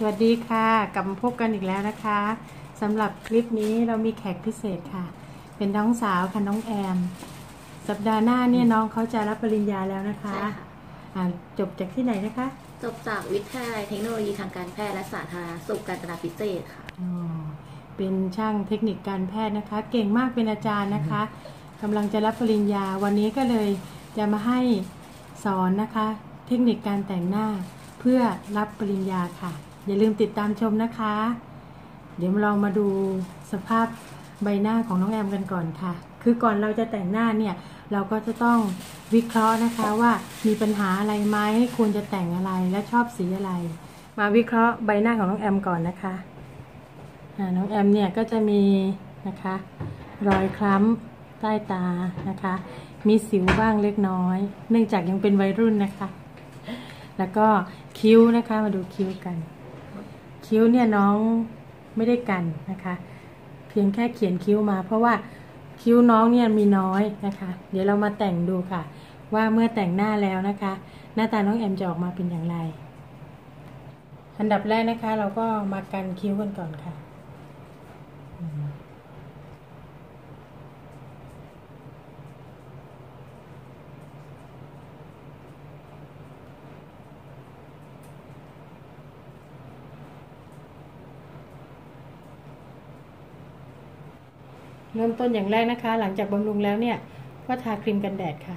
วัสดีค่ะกลับมาพบกันอีกแล้วนะคะสำหรับคลิปนี้เรามีแขกพิเศษค่ะเป็นน้องสาวค่ะน้องแอมสัปดาห์หน้าเนี่ยน้องเขาจะรับปริญญาแล้วนะคะจบจากที่ไหนนะคะจบจากวิทยาลัยเทคโนโลยีทางการแพทย์และสาธารณสุขกาญจนาพิเศษค่ะเป็นช่างเทคนิคการแพทย์นะคะเก่งมากเป็นอาจารย์นะคะกำลังจะรับปริญญาวันนี้ก็เลยจะมาให้สอนนะคะเทคนิคการแต่งหน้าเพื่อรับปริญญาค่ะอย่าลืมติดตามชมนะคะเดี๋ยวเรามาดูสภาพใบหน้าของน้องแอมกันก่อนค่ะคือก่อนเราจะแต่งหน้าเนี่ยเราก็จะต้องวิเคราะห์นะคะว่ามีปัญหาอะไรไหมควรจะแต่งอะไรและชอบสีอะไรมาวิเคราะห์ใบหน้าของน้องแอมก่อนนะคะน้องแอมเนี่ยก็จะมีนะคะรอยคล้ำใต้ตานะคะมีสิวบ้างเล็กน้อยเนื่องจากยังเป็นวัยรุ่นนะคะแล้วก็คิ้วนะคะมาดูคิ้วกันคิ้วเนี่ยน้องไม่ได้กันนะคะเพียงแค่เขียนคิ้วมาเพราะว่าคิ้วน้องเนี่ยมีน้อยนะคะเดี๋ยวเรามาแต่งดูค่ะว่าเมื่อแต่งหน้าแล้วนะคะหน้าตาน้องแอมจะออกมาเป็นอย่างไรอันดับแรกนะคะเราก็มากันคิ้วกันก่อนค่ะเริ่มต้นอย่างแรกนะคะหลังจากบำรุงแล้วเนี่ยก็ทาครีมกันแดดค่ะ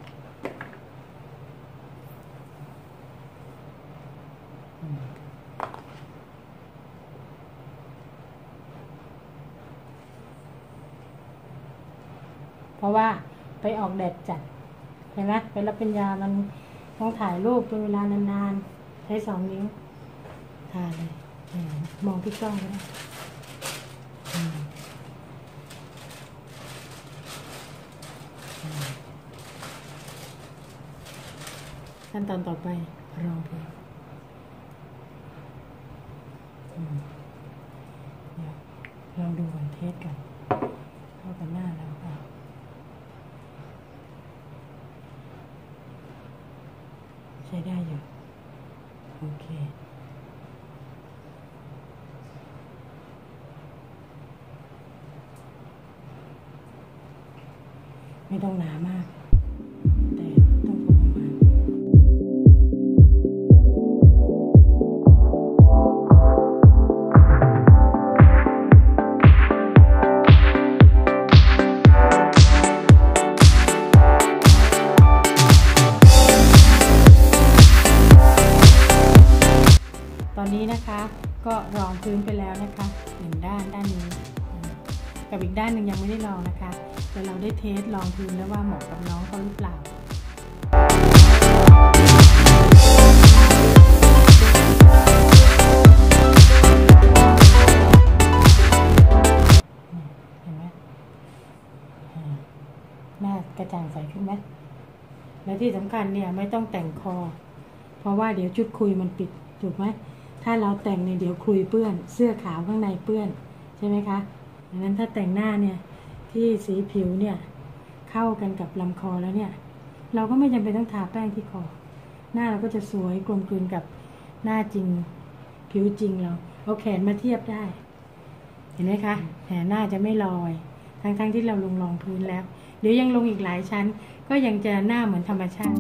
เพราะว่าไปออกแดดจัดเห็นไหมไปรับปริญญามันต้องถ่ายรูปเป็นเวลานานๆใช้2 นิ้วทาเลยมองที่กล้องนะขั้นตอนต่อไปรองพื้นเดี๋ยวลองดูก่อนเทสกันเข้ากันหน้าแล้วค่ะใช้ได้อยู่โอเคไม่ต้องหนามากแต่ต้องพอประมาณตอนนี้นะคะก็รองพื้นไปแล้วนะคะ1 ด้านนี้กับอีกด้านหนึ่งยังไม่ได้ลองนะคะแต่เราได้เทสลองพื้นแล้วว่าเหมาะกับน้องเขาหรือเปล่าเห็นไหมหน้ากระจ่างใสขึ้นไหมและที่สำคัญเนี่ยไม่ต้องแต่งคอเพราะว่าเดี๋ยวชุดคุยมันปิดถูกไหมถ้าเราแต่งเนี่ยเดี๋ยวคุยเปื้อนเสื้อขาวข้างในเปื้อนใช่ไหมคะดังนั้นถ้าแต่งหน้าเนี่ยที่สีผิวเนี่ยเข้ากันกับลำคอแล้วเนี่ยเราก็ไม่จำเป็นต้องทาแป้งที่คอหน้าเราก็จะสวยกลมกลืนกับหน้าจริงผิวจริงเราเอาแขนมาเทียบได้เห็นไหมคะแขนหน้าจะไม่ลอยทั้งที่เราลงรองพื้นแล้วเดี๋ยวยังลงอีกหลายชั้นก็ยังจะหน้าเหมือนธรรมชาติ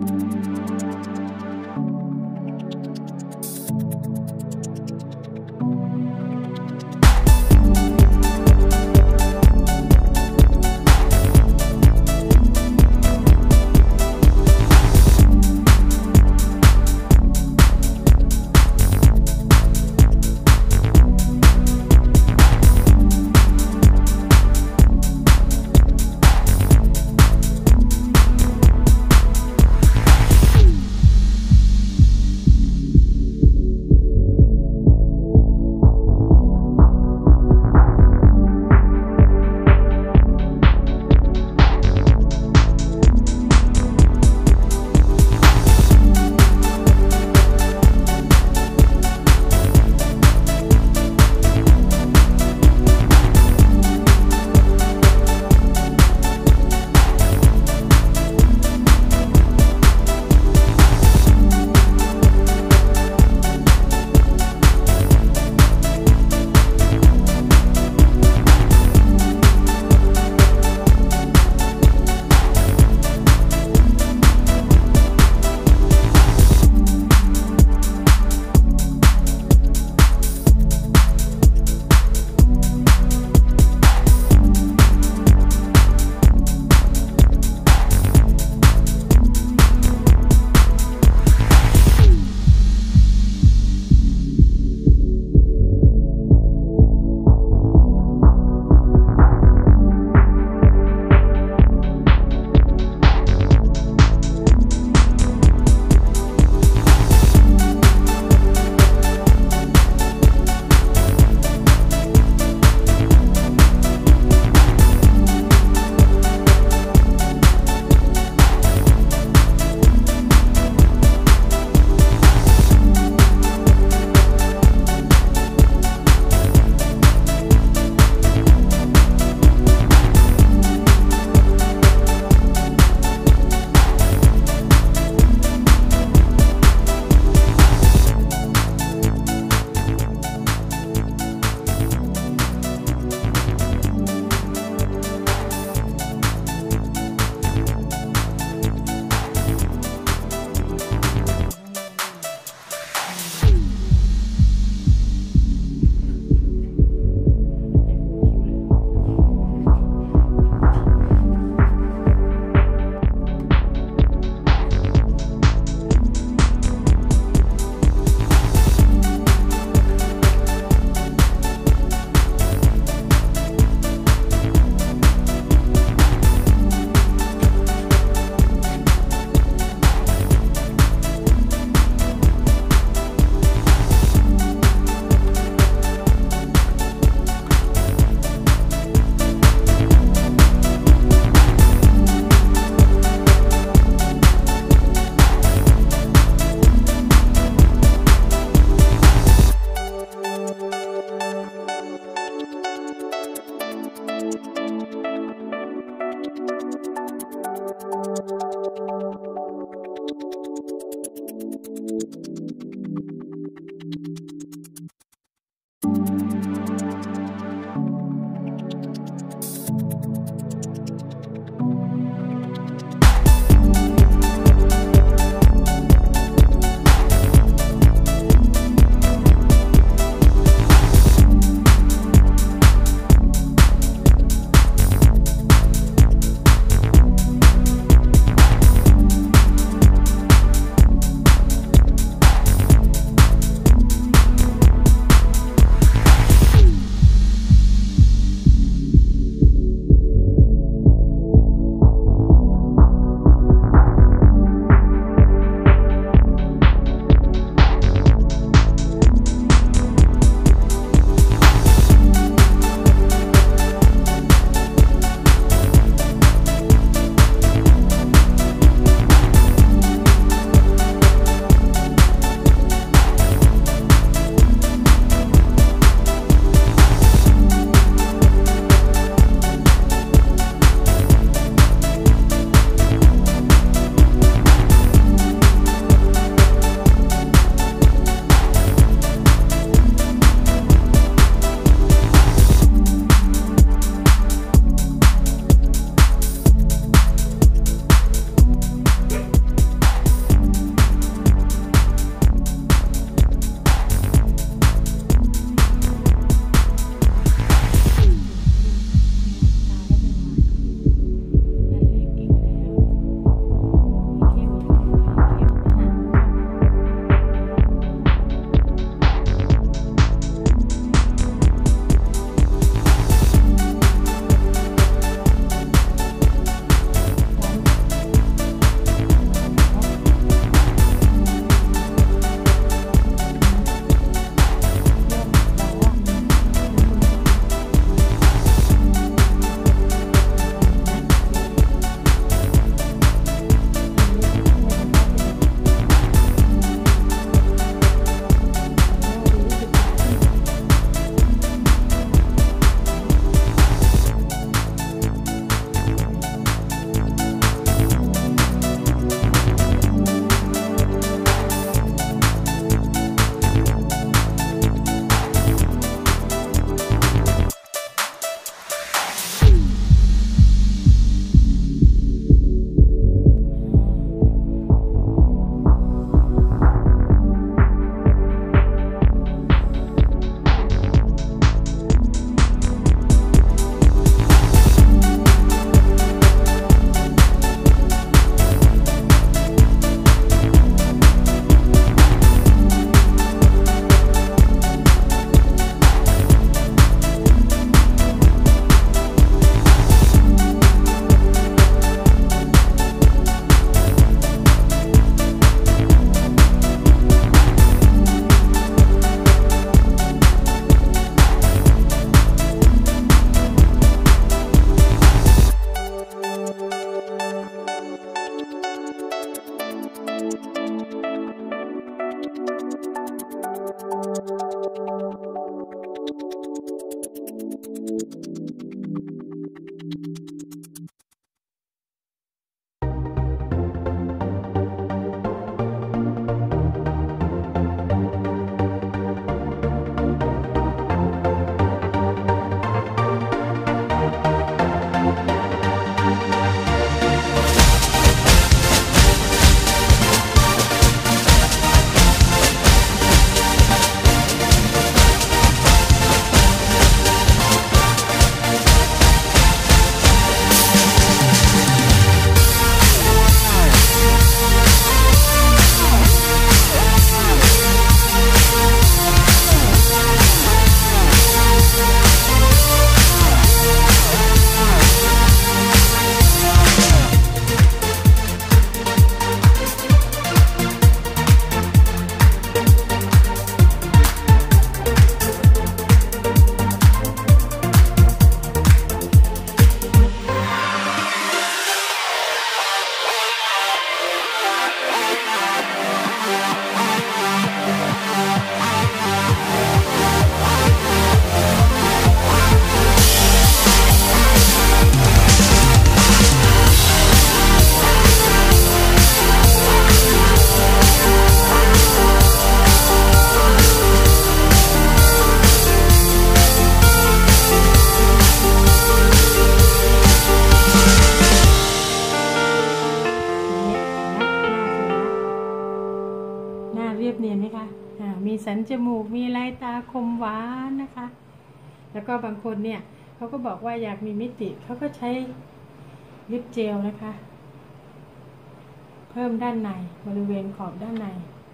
เรียบเนียนไหมคะมีสันจมูกมีลายตาคมหวานนะคะ แล้วก็บางคนเนี่ยเขาก็บอกว่าอยากมีมิติเขาก็ใช้ลิปเจลนะคะ เพิ่มด้านในบริเวณขอบด้านใน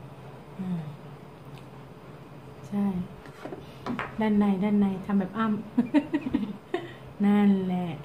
ใช่ด้านในทำแบบอ้ำ นั่นแหละ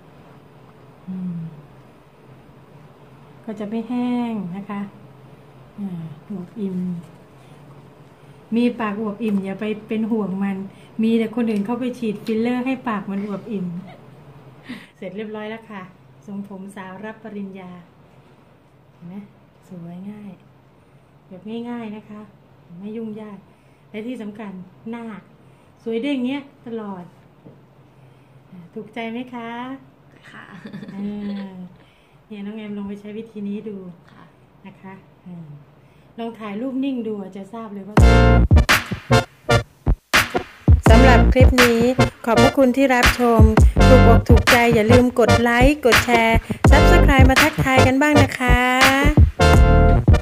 ก็จะไม่แห้งนะคะอวบอิ่มมีปากอวบอิ่มอย่าไปเป็นห่วงมันมีแต่คนอื่นเข้าไปฉีดฟิลเลอร์ให้ปากมันอวบอิ่ม เสร็จเรียบร้อยแล้วค่ะทรงผมสาวรับปริญญาเห็นไหมสวยง่ายแบบง่ายๆนะคะไม่ยุ่งยากและที่สำคัญหน้าสวยเด้งเงี้ยตลอดถูกใจไหมคะค่ะเนี่ยน้องแอมลองไปใช้วิธีนี้ดูนะคะลองถ่ายรูปนิ่งดูจะทราบเลยว่าสำหรับคลิปนี้ขอบพระคุณที่รับชมถูกอกถูกใจอย่าลืมกดไลค์กดแชร์ Subscribe มาทักทายกันบ้างนะคะ